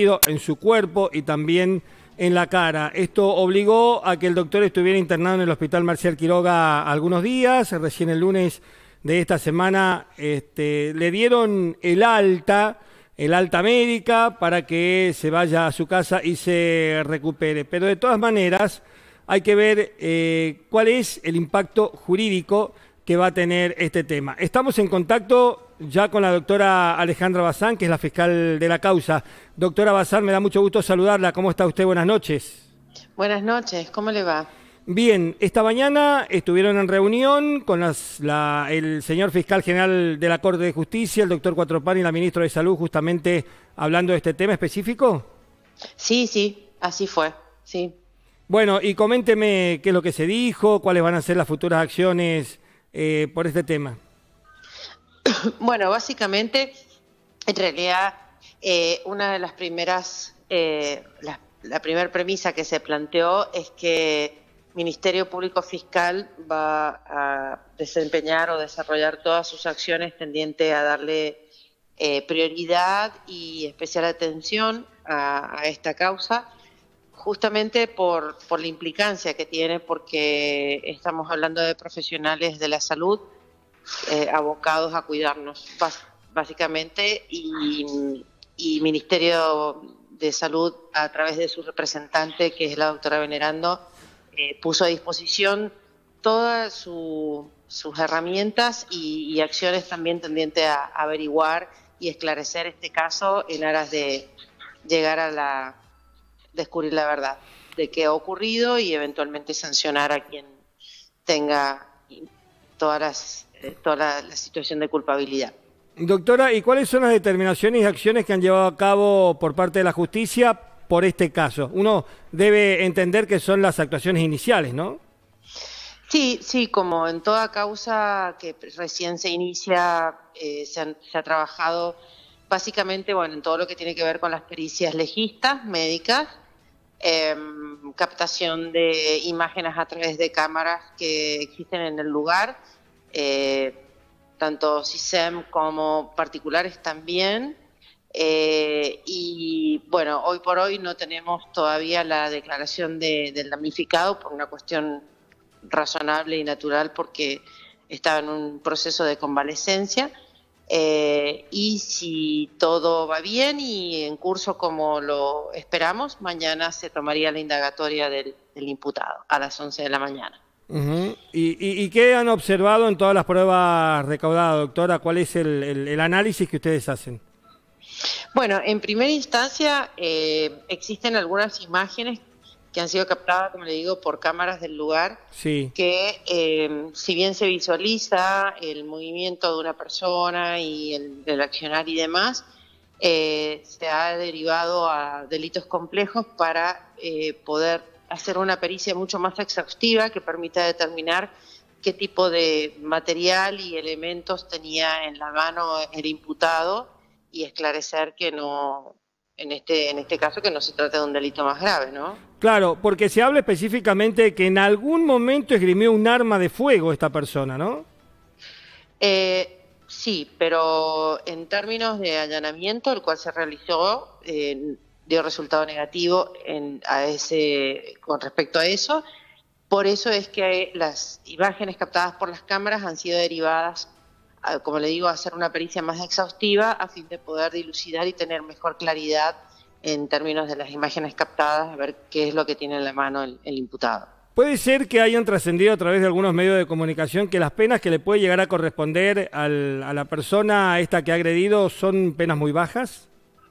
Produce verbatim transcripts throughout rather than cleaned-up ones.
en su cuerpo y también en la cara. Esto obligó a que el doctor estuviera internado en el Hospital Marcial Quiroga algunos días. Recién el lunes de esta semana este, le dieron el alta, el alta médica para que se vaya a su casa y se recupere. Pero de todas maneras hay que ver eh, cuál es el impacto jurídico que va a tener este tema. Estamos en contacto ya con la doctora Alejandra Bazán, que es la fiscal de la causa. Doctora Bazán, me da mucho gusto saludarla. ¿Cómo está usted? Buenas noches. Buenas noches, ¿cómo le va? Bien, esta mañana estuvieron en reunión con las, la, el señor fiscal general de la Corte de Justicia, el doctor Cuatropani, y la ministra de Salud, justamente hablando de este tema específico. Sí, sí, así fue, sí. Bueno, y coménteme qué es lo que se dijo, cuáles van a ser las futuras acciones eh, por este tema. Bueno, básicamente, en realidad, eh, una de las primeras, eh, la, la primera premisa que se planteó es que Ministerio Público Fiscal va a desempeñar o desarrollar todas sus acciones tendientes a darle eh, prioridad y especial atención a, a esta causa, justamente por, por la implicancia que tiene, porque estamos hablando de profesionales de la salud eh, abocados a cuidarnos, básicamente, y, y Ministerio de Salud, a través de su representante, que es la doctora Venerando, eh, puso a disposición todas su, sus herramientas y, y acciones también tendientes a averiguar y esclarecer este caso en aras de llegar a la descubrir la verdad de qué ha ocurrido y eventualmente sancionar a quien tenga todas las, toda la, la situación de culpabilidad. Doctora, ¿y cuáles son las determinaciones y acciones que han llevado a cabo por parte de la justicia por este caso? Uno debe entender que son las actuaciones iniciales, ¿no? Sí, sí, como en toda causa que recién se inicia, eh, se, han, se ha trabajado básicamente, bueno, en todo lo que tiene que ver con las pericias legistas, médicas, eh, captación de imágenes a través de cámaras que existen en el lugar, eh, tanto C I S E M como particulares también, eh, y bueno, hoy por hoy no tenemos todavía la declaración de, del damnificado por una cuestión razonable y natural, porque estaba en un proceso de convalecencia. Eh, y si todo va bien y en curso como lo esperamos, mañana se tomaría la indagatoria del, del imputado a las once de la mañana. Uh-huh. ¿Y, y, ¿Y qué han observado en todas las pruebas recaudadas, doctora? ¿Cuál es el, el, el análisis que ustedes hacen? Bueno, en primera instancia eh, existen algunas imágenes que han sido captadas, como le digo, por cámaras del lugar, sí. que eh, si bien se visualiza el movimiento de una persona y el, el accionar y demás, eh, se ha derivado a delitos complejos para eh, poder hacer una pericia mucho más exhaustiva que permita determinar qué tipo de material y elementos tenía en la mano el imputado y esclarecer que no, en este, en este caso, que no se trata de un delito más grave, ¿no? Claro, porque se habla específicamente que en algún momento esgrimió un arma de fuego esta persona, ¿no? Eh, sí, pero en términos de allanamiento, el cual se realizó, eh, dio resultado negativo en, a ese, con respecto a eso. Por eso es que las imágenes captadas por las cámaras han sido derivadas, a, como le digo, a hacer una pericia más exhaustiva a fin de poder dilucidar y tener mejor claridad en términos de las imágenes captadas, a ver qué es lo que tiene en la mano el, el imputado. ¿Puede ser que hayan trascendido a través de algunos medios de comunicación que las penas que le puede llegar a corresponder al, a la persona esta que ha agredido son penas muy bajas?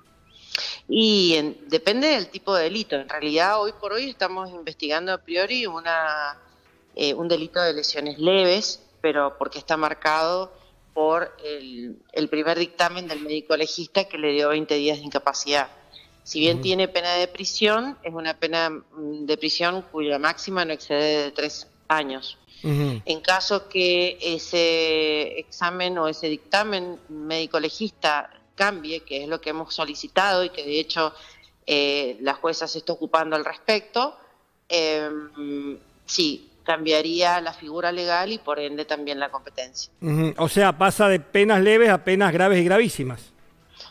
Y en, depende del tipo de delito. En realidad, hoy por hoy estamos investigando a priori una, eh, un delito de lesiones leves, pero porque está marcado por el, el primer dictamen del médico legista que le dio veinte días de incapacidad. Si bien uh-huh. tiene pena de prisión, es una pena de prisión cuya máxima no excede de tres años. Uh-huh. En caso que ese examen o ese dictamen médico legista cambie, que es lo que hemos solicitado y que de hecho eh, la jueza se está ocupando al respecto, eh, sí, cambiaría la figura legal y por ende también la competencia. Uh-huh. O sea, pasa de penas leves a penas graves y gravísimas.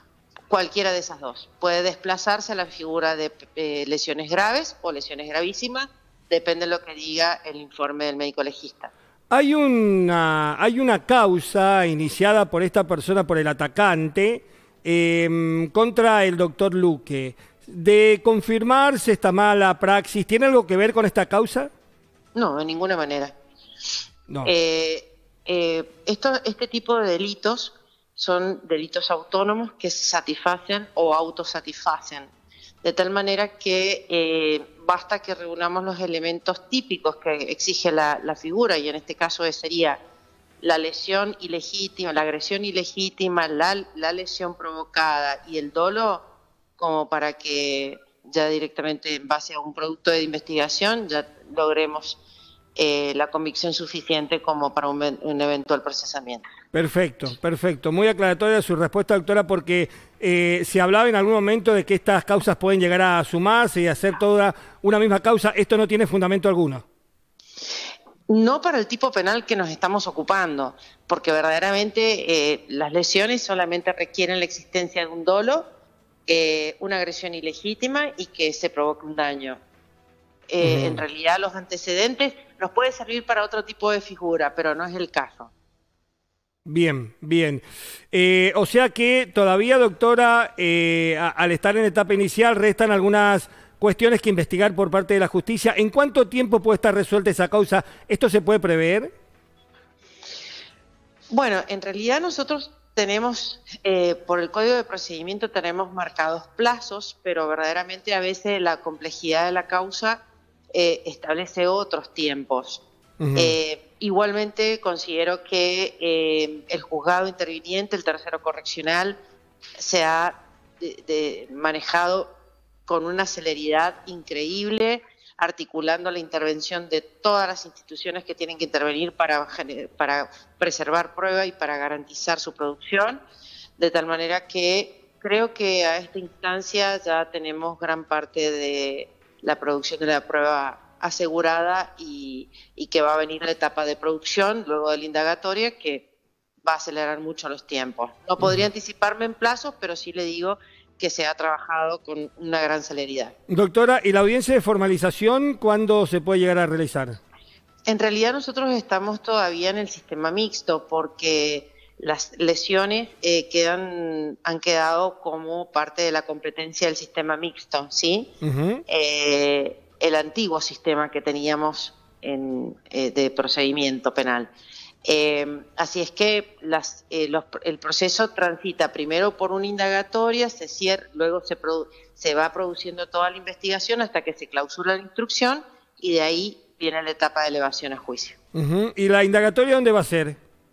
cualquiera de esas dos. Puede desplazarse a la figura de eh, lesiones graves o lesiones gravísimas, depende de lo que diga el informe del médico legista. Hay una, hay una causa iniciada por esta persona, por el atacante, eh, contra el doctor Luque. De confirmarse esta mala praxis, ¿tiene algo que ver con esta causa? No, de ninguna manera. No. Eh, eh, esto, este tipo de delitos son delitos autónomos que se satisfacen o autosatisfacen, de tal manera que eh, basta que reunamos los elementos típicos que exige la, la figura, y en este caso sería la lesión ilegítima, la agresión ilegítima, la, la lesión provocada y el dolo, como para que ya directamente en base a un producto de investigación ya logremos eh, la convicción suficiente como para un, un eventual procesamiento. Perfecto, perfecto. Muy aclaratoria su respuesta, doctora, porque eh, se hablaba en algún momento de que estas causas pueden llegar a sumarse y hacer toda una misma causa. Esto no tiene fundamento alguno. No para el tipo penal que nos estamos ocupando, porque verdaderamente eh, las lesiones solamente requieren la existencia de un dolo, eh, una agresión ilegítima y que se provoque un daño. Eh, uh-huh. En realidad los antecedentes nos puede servir para otro tipo de figura, pero no es el caso. Bien, bien. Eh, o sea que todavía, doctora, eh, a, al estar en etapa inicial, restan algunas cuestiones que investigar por parte de la justicia. ¿En cuánto tiempo puede estar resuelta esa causa? ¿Esto se puede prever? Bueno, en realidad nosotros tenemos, eh, por el Código de Procedimiento tenemos marcados plazos, pero verdaderamente a veces la complejidad de la causa eh, establece otros tiempos. Uh-huh. eh, igualmente considero que eh, el juzgado interviniente, el tercero correccional, se ha de, de manejado con una celeridad increíble, articulando la intervención de todas las instituciones que tienen que intervenir para, para preservar prueba y para garantizar su producción, de tal manera que creo que a esta instancia ya tenemos gran parte de la producción de la prueba asegurada y, y que va a venir la etapa de producción luego de la indagatoria, que va a acelerar mucho los tiempos. No podría anticiparme en plazos, pero sí le digo que se ha trabajado con una gran celeridad. Doctora, ¿y la audiencia de formalización cuándo se puede llegar a realizar? En realidad nosotros estamos todavía en el sistema mixto porque las lesiones eh, quedan, han quedado como parte de la competencia del sistema mixto, ¿sí? Uh-huh. eh, el antiguo sistema que teníamos en, eh, de procedimiento penal. Eh, así es que las, eh, los, el proceso transita primero por una indagatoria, se cierra, luego se, produ se va produciendo toda la investigación hasta que se clausura la instrucción y de ahí viene la etapa de elevación a juicio. Uh-huh. ¿Y la indagatoria dónde va a ser?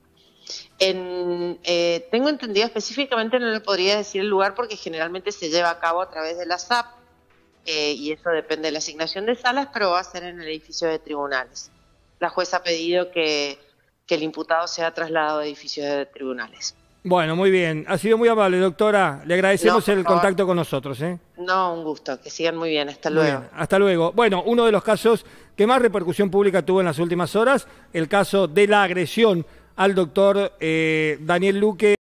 En, eh, tengo entendido específicamente, no le podría decir el lugar porque generalmente se lleva a cabo a través de la S A P eh, y eso depende de la asignación de salas, pero va a ser en el edificio de tribunales. La jueza ha pedido que que el imputado sea trasladado a edificios de tribunales. Bueno, muy bien. Ha sido muy amable, doctora. Le agradecemos no, el favor. contacto con nosotros. ¿eh? No, un gusto. Que sigan muy bien. Hasta luego. Bien, hasta luego. Bueno, uno de los casos que más repercusión pública tuvo en las últimas horas, el caso de la agresión al doctor eh, Daniel Luque.